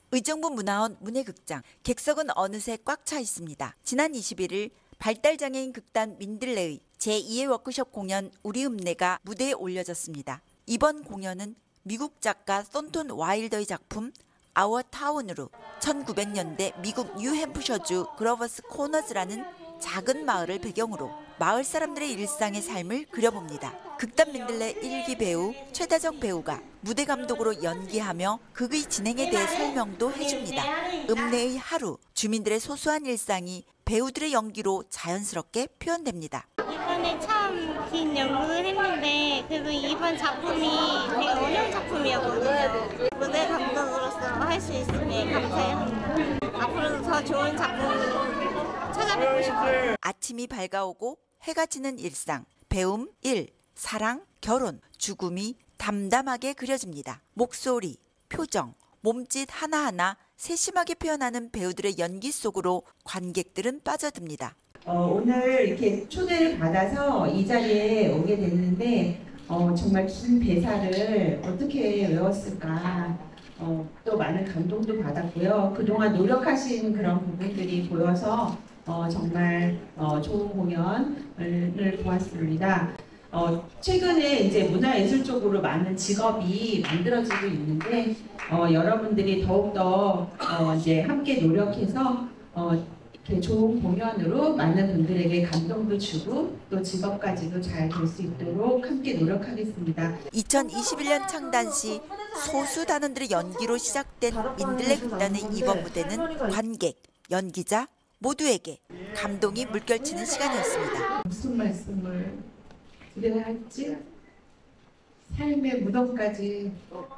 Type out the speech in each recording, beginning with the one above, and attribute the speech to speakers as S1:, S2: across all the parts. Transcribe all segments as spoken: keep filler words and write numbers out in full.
S1: 의정부 문화원 문예극장, 객석은 어느새 꽉 차 있습니다. 지난 이십일 일 발달장애인 극단 민들레의 제이 회 워크숍 공연 우리 읍내가 무대에 올려졌습니다. 이번 공연은 미국 작가 썬톤 와일더의 작품 아워 타운으로 천구백 년대 미국 뉴햄프셔주 그로버스 코너즈라는 작은 마을을 배경으로 마을 사람들의 일상의 삶을 그려봅니다. 극단 민들레 일 기 배우 최다정 배우가 무대 감독으로 연기하며 극의 진행에 대해 설명도 해줍니다. 읍내의 하루, 주민들의 소소한 일상이 배우들의 연기로 자연스럽게 표현됩니다.
S2: 이번에 처음 긴 연극을 했는데 그래도 이번 작품이 되게 어려운 작품이었거든요. 무대 감독으로서 할 수 있으니 감사해요. 앞으로도 더 좋은 작품 찾아뵙고 싶어요.
S1: 아침이 밝아오고 해가 지는 일상, 배움, 일, 사랑, 결혼, 죽음이 담담하게 그려집니다. 목소리, 표정, 몸짓 하나하나 세심하게 표현하는 배우들의 연기 속으로 관객들은 빠져듭니다.
S3: 어, 오늘 이렇게 초대를 받아서 이 자리에 오게 됐는데 어, 정말 긴 대사를 어떻게 외웠을까 어, 또 많은 감동도 받았고요. 그동안 노력하신 그런 부분들이 보여서 어, 정말 어, 좋은 공연을 보았습니다. 어, 최근에 이제 문화예술 쪽으로 많은 직업이 만들어지고 있는데 어, 여러분들이 더욱더 어, 이제 함께 노력해서 어, 이렇게 좋은 공연으로 많은 분들에게 감동도 주고 또 직업까지도 잘 될 수 있도록 함께 노력하겠습니다.
S1: 이천이십일 년 창단 시 소수 단원들의 연기로 시작된 민들레 극단의 이번 무대는 관객, 연기자 모두에게 감동이 물결치는 시간이었습니다.
S3: 무슨 말씀을 드려야 할지 삶의 무덤까지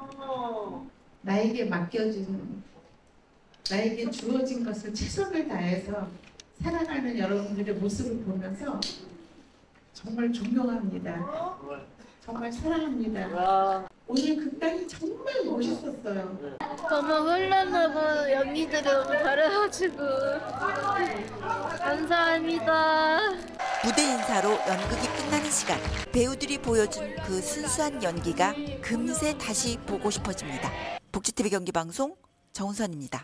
S3: 나에게 맡겨진 나에게 주어진 것을 최선을 다해서 살아가는 여러분들의 모습을 보면서 정말 존경합니다. 정말 사랑합니다. 오늘 극단이 정말 멋있었어요.
S2: 너무 훈련하고 연기들이 너무 잘해가지고 감사합니다.
S1: 무대 인사로 연극이 끝나는 시간, 배우들이 보여준 그 순수한 연기가 금세 다시 보고 싶어집니다. 복지티비 경기방송 정은선입니다.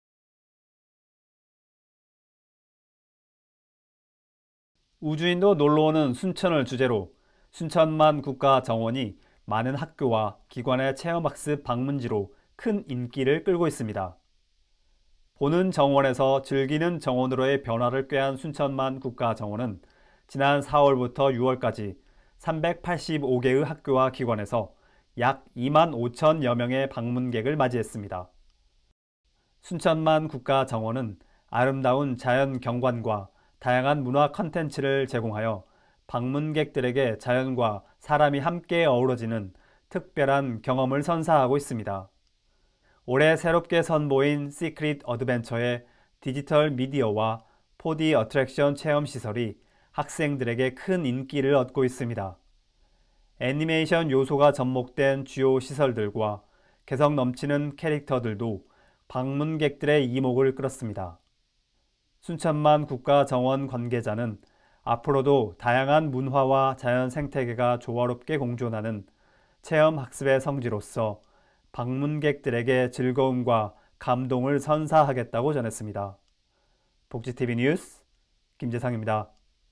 S4: 우주인도 놀러오는 순천을 주제로 순천만 국가정원이 많은 학교와 기관의 체험학습 방문지로 큰 인기를 끌고 있습니다. 보는 정원에서 즐기는 정원으로의 변화를 꾀한 순천만 국가정원은 지난 사월부터 유월까지 삼백팔십오 개의 학교와 기관에서 약 이만 오천여 명의 방문객을 맞이했습니다. 순천만 국가정원은 아름다운 자연 경관과 다양한 문화 콘텐츠를 제공하여 방문객들에게 자연과 사람이 함께 어우러지는 특별한 경험을 선사하고 있습니다. 올해 새롭게 선보인 시크릿 어드벤처의 디지털 미디어와 포디 어트랙션 체험시설이 학생들에게 큰 인기를 얻고 있습니다. 애니메이션 요소가 접목된 주요 시설들과 개성 넘치는 캐릭터들도 방문객들의 이목을 끌었습니다. 순천만 국가정원 관계자는 앞으로도 다양한 문화와 자연 생태계가 조화롭게 공존하는 체험학습의 성지로서 방문객들에게 즐거움과 감동을 선사하겠다고 전했습니다. 복지티비 뉴스 김재상입니다.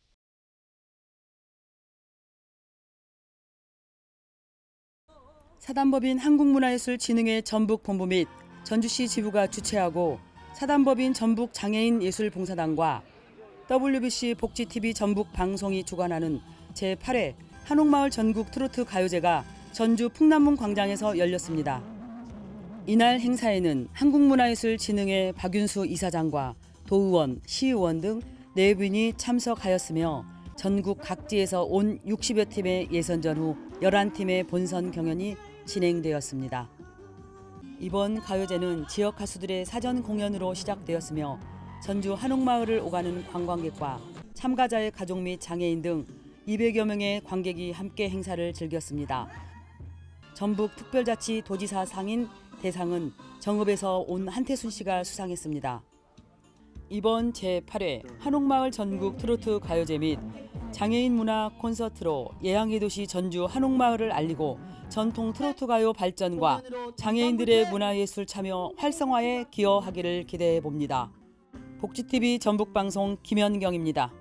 S5: 사단법인 한국문화예술진흥회 전북본부 및 전주시 지부가 주최하고 사단법인 전북장애인예술봉사단과 더블유비씨 복지티비 전북방송이 주관하는 제팔 회 한옥마을 전국 트로트 가요제가 전주 풍남문 광장에서 열렸습니다. 이날 행사에는 한국문화예술진흥회 박윤수 이사장과 도의원, 시의원 등 네 분이 참석하였으며 전국 각지에서 온 육십여 팀의 예선전 후 열한 팀의 본선 경연이 진행되었습니다. 이번 가요제는 지역 가수들의 사전 공연으로 시작되었으며 전주 한옥마을을 오가는 관광객과 참가자의 가족 및 장애인 등 이백여 명의 관객이 함께 행사를 즐겼습니다. 전북특별자치 도지사 상인 대상은 정읍에서 온 한태순 씨가 수상했습니다. 이번 제팔 회 한옥마을 전국 트로트 가요제 및 장애인 문화 콘서트로 예향의 도시 전주 한옥마을을 알리고 전통 트로트 가요 발전과 장애인들의 문화예술 참여 활성화에 기여하기를 기대해 봅니다. 복지티비 전북방송 김연경입니다.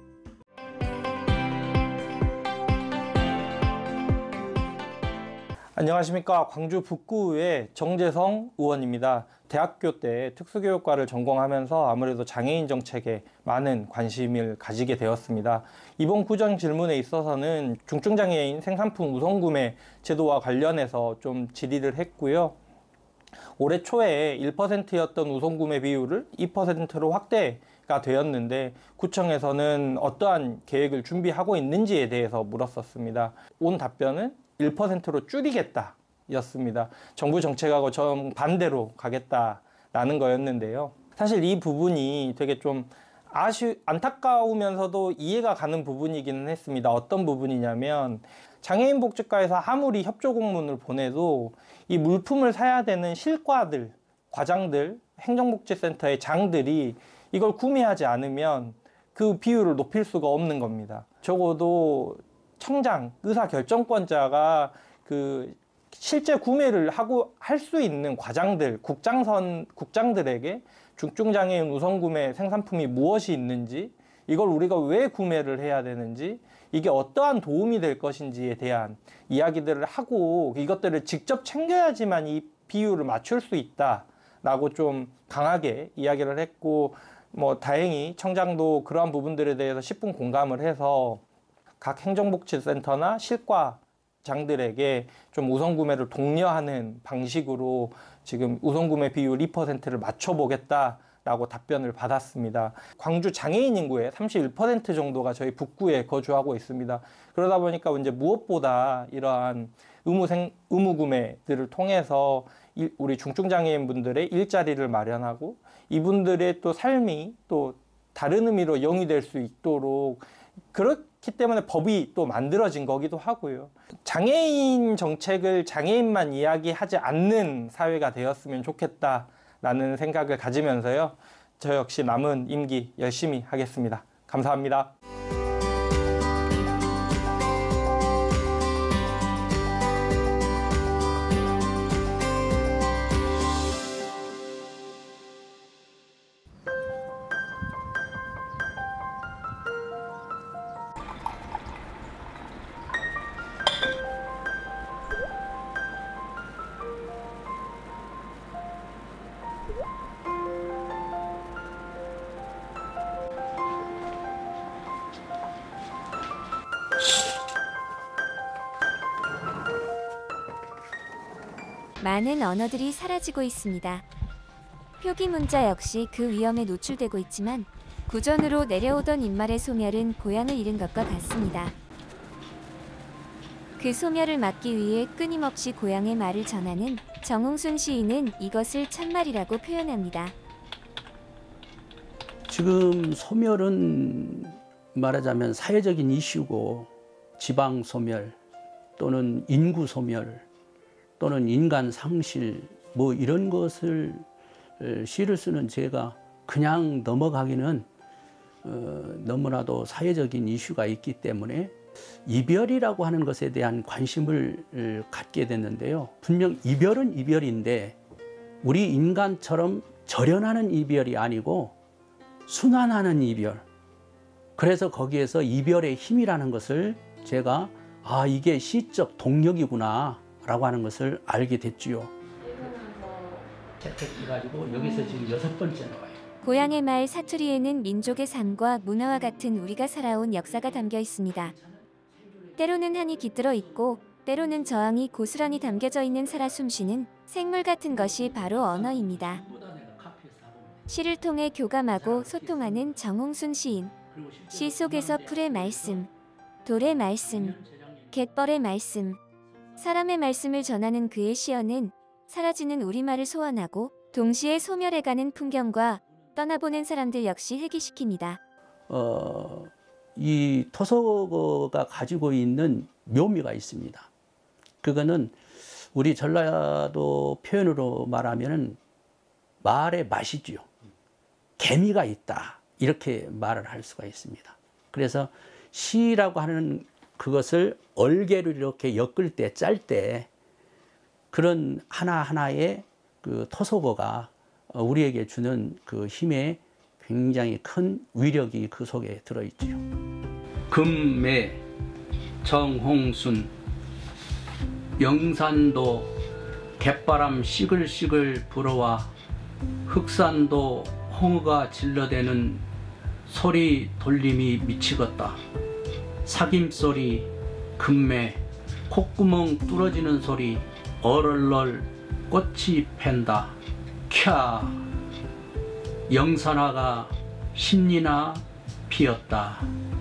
S6: 안녕하십니까. 광주 북구의 정재성 의원입니다. 대학교 때 특수교육과를 전공하면서 아무래도 장애인 정책에 많은 관심을 가지게 되었습니다. 이번 구정 질문에 있어서는 중증장애인 생산품 우선구매 제도와 관련해서 좀 질의를 했고요. 올해 초에 일 퍼센트였던 우선구매 비율을 이 퍼센트로 확대가 되었는데 구청에서는 어떠한 계획을 준비하고 있는지에 대해서 물었었습니다. 온 답변은 일 퍼센트로 줄이겠다 였습니다. 정부 정책하고 정반대로 가겠다라는 거였는데요. 사실 이 부분이 되게 좀 아쉬, 안타까우면서도 이해가 가는 부분이기는 했습니다. 어떤 부분이냐면 장애인 복지과에서 아무리 협조 공문을 보내도 이 물품을 사야 되는 실과들, 과장들, 행정복지센터의 장들이 이걸 구매하지 않으면 그 비율을 높일 수가 없는 겁니다. 적어도 청장, 의사결정권자가 그 실제 구매를 하고 할 수 있는 과장들, 국장선, 국장들에게 중증장애인 우선구매 생산품이 무엇이 있는지, 이걸 우리가 왜 구매를 해야 되는지, 이게 어떠한 도움이 될 것인지에 대한 이야기들을 하고 이것들을 직접 챙겨야지만 이 비율을 맞출 수 있다라고 좀 강하게 이야기를 했고, 뭐 다행히 청장도 그러한 부분들에 대해서 십분 공감을 해서 각 행정복지센터나 실과장들에게 좀 우선구매를 독려하는 방식으로 지금 우선구매 비율 이 퍼센트를 맞춰보겠다라고 답변을 받았습니다. 광주 장애인 인구의 삼십일 퍼센트 정도가 저희 북구에 거주하고 있습니다. 그러다 보니까 이제 무엇보다 이러한 의무생, 의무구매들을 통해서 우리 중증장애인 분들의 일자리를 마련하고 이분들의 또 삶이 또 다른 의미로 영위될 수 있도록 그렇기 때문에 법이 또 만들어진 거기도 하고요. 장애인 정책을 장애인만 이야기하지 않는 사회가 되었으면 좋겠다라는 생각을 가지면서요. 저 역시 남은 임기 열심히 하겠습니다. 감사합니다.
S7: 많은 언어들이 사라지고 있습니다. 표기 문자 역시 그 위험에 노출되고 있지만 구전으로 내려오던 인말의 소멸은 보양을 잃은 것과 같습니다. 그 소멸을 막기 위해 끊임없이 고향의 말을 전하는 정홍순 시인은 이것을 참말이라고 표현합니다.
S8: 지금 소멸은 말하자면 사회적인 이슈고 지방 소멸 또는 인구 소멸 또는 인간 상실 뭐 이런 것을 시를 쓰는 제가 그냥 넘어가기는 어, 너무나도 사회적인 이슈가 있기 때문에 이별이라고 하는 것에 대한 관심을 갖게 됐는데요. 분명 이별은 이별인데 우리 인간처럼 절연하는 이별이 아니고 순환하는 이별. 그래서 거기에서 이별의 힘이라는 것을 제가 아 이게 시적 동력이구나 라고 하는 것을 알게 됐지요. 채택해가지고 여기서 지금 여섯 번째 나와요.
S7: 고향의 말 사투리에는 민족의 삶과 문화와 같은 우리가 살아온 역사가 담겨 있습니다. 때로는 한이 깃들어 있고 때로는 저항이 고스란히 담겨져 있는 살아 숨쉬는 생물 같은 것이 바로 언어입니다. 시를 통해 교감하고 소통하는 정홍순 시인. 시 속에서 풀의 말씀, 돌의 말씀, 갯벌의 말씀, 사람의 말씀을 전하는 그의 시어는 사라지는 우리말을 소환하고 동시에 소멸해가는 풍경과 떠나보낸 사람들 역시 회귀시킵니다.
S8: 어, 이 토속어가 가지고 있는 묘미가 있습니다. 그거는 우리 전라도 표현으로 말하면 말의 맛이지요. 개미가 있다 이렇게 말을 할 수가 있습니다. 그래서 시라고 하는 그것을 얼개로 이렇게 엮을 때, 짤 때 그런 하나하나의 그 토속어가 우리에게 주는 그 힘에 굉장히 큰 위력이 그 속에 들어있지요. 금매, 정홍순, 영산도 갯바람 시글시글 불어와 흑산도 홍어가 질러대는 소리 돌림이 미치겠다. 사김소리, 금매, 콧구멍 뚫어지는 소리, 얼얼얼 꽃이 팬다. 캬, 영산화가 신리나 피었다.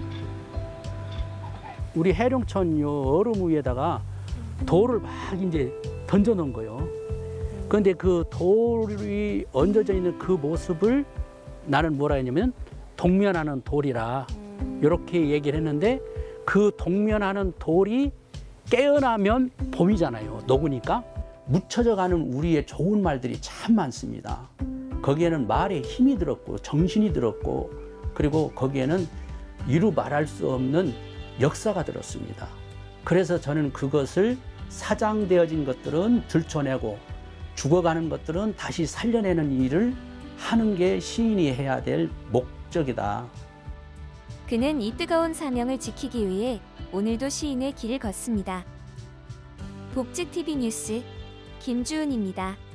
S8: 우리 해룡천 요 얼음 위에다가 돌을 막 이제 던져 놓은 거예요. 그런데 그 돌이 얹어져 있는 그 모습을 나는 뭐라 했냐면 동면하는 돌이라 이렇게 얘기를 했는데, 그 동면하는 돌이 깨어나면 봄이잖아요. 녹으니까. 묻혀져 가는 우리의 좋은 말들이 참 많습니다. 거기에는 말에 힘이 들었고 정신이 들었고, 그리고 거기에는 이루 말할 수 없는 역사가 들었습니다. 그래서 저는 그것을 사장되어진 것들은 들춰내고 죽어가는 것들은 다시 살려내는 일을 하는 게 시인이 해야 될 목적이다.
S7: 그는 이 뜨거운 사명을 지키기 위해 오늘도 시인의 길을 걷습니다. 복지티비 뉴스 김주은입니다.